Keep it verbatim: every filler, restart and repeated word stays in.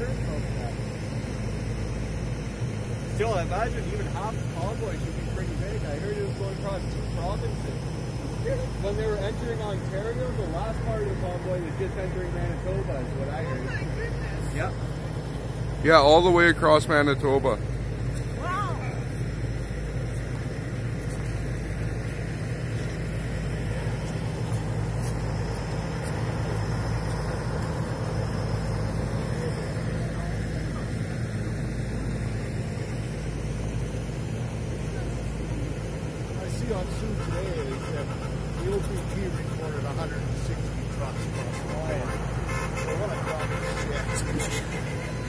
Still, I imagine even half the convoy should be pretty big. I heard it was going across two provinces. When they were entering Ontario, the last part of the convoy was just entering Manitoba, is what I heard. Oh my goodness. Yep. Yeah, all the way across Manitoba. Wow. I see on Sioux today is that the O P G reported one hundred sixty trucks across the border. So what a problem.